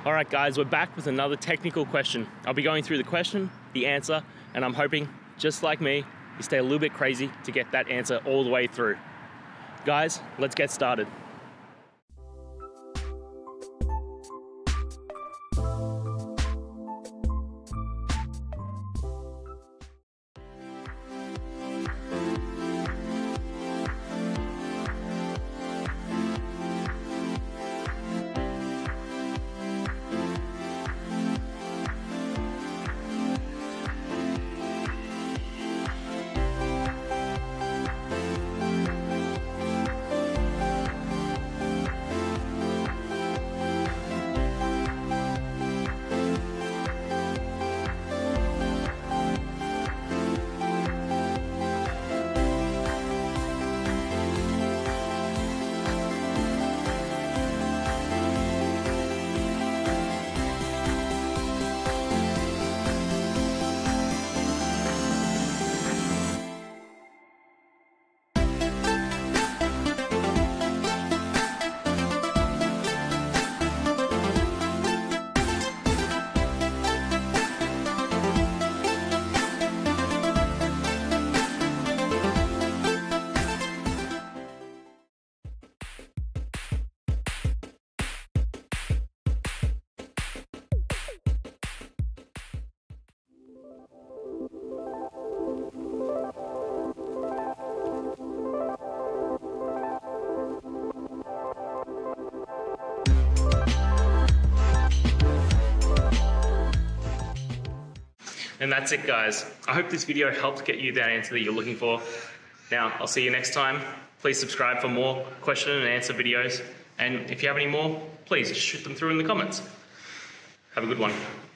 All right, guys, we're back with another technical question. I'll be going through the question, the answer, and I'm hoping, just like me, you stay a little bit crazy to get that answer all the way through. Guys, let's get started. And that's it, guys. I hope this video helped get you that answer that you're looking for. Now, I'll see you next time. Please subscribe for more question and answer videos. And if you have any more, please just shoot them through in the comments. Have a good one.